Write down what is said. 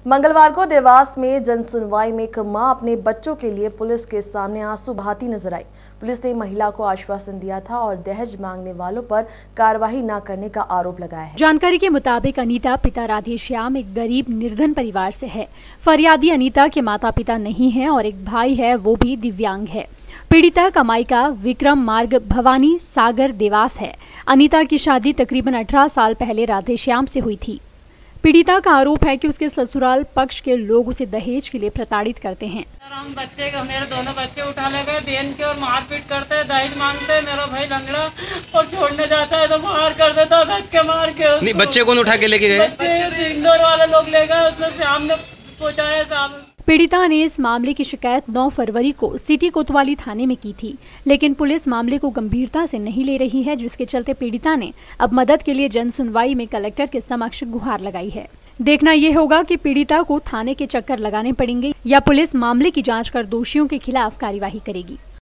मंगलवार को देवास में जन सुनवाई में एक मां अपने बच्चों के लिए पुलिस के सामने आंसू बहाती नजर आई। पुलिस ने महिला को आश्वासन दिया था और दहेज मांगने वालों पर कार्रवाई न करने का आरोप लगाया है। जानकारी के मुताबिक अनीता पिता राधेश्याम एक गरीब निर्धन परिवार से है। फरियादी अनीता के माता पिता नहीं है और एक भाई है, वो भी दिव्यांग है। पीड़िता कमाई का विक्रम मार्ग भवानी सागर देवास है। अनीता की शादी तकरीबन 18 साल पहले राधेश्याम से हुई थी। पीड़िता का आरोप है कि उसके ससुराल पक्ष के लोग उसे दहेज के लिए प्रताड़ित करते हैं। हम बच्चे का मेरे दोनों बच्चे उठा ले गए, बहन के और मारपीट करते हैं, दहेज मांगते हैं। मेरा भाई लंगड़ा और छोड़ने जाता है तो मार कर देता है, धक्के मार के उसको। नहीं, बच्चे कौन उठा के लेके गए? बच्चे इंदौर वाले लोग ले गए, उसमें शाम ने पहुंचाया साहब। पीड़िता ने इस मामले की शिकायत 9 फरवरी को सिटी कोतवाली थाने में की थी, लेकिन पुलिस मामले को गंभीरता से नहीं ले रही है, जिसके चलते पीड़िता ने अब मदद के लिए जन सुनवाई में कलेक्टर के समक्ष गुहार लगाई है। देखना ये होगा कि पीड़िता को थाने के चक्कर लगाने पड़ेंगे या पुलिस मामले की जांच कर दोषियों के खिलाफ कार्यवाही करेगी।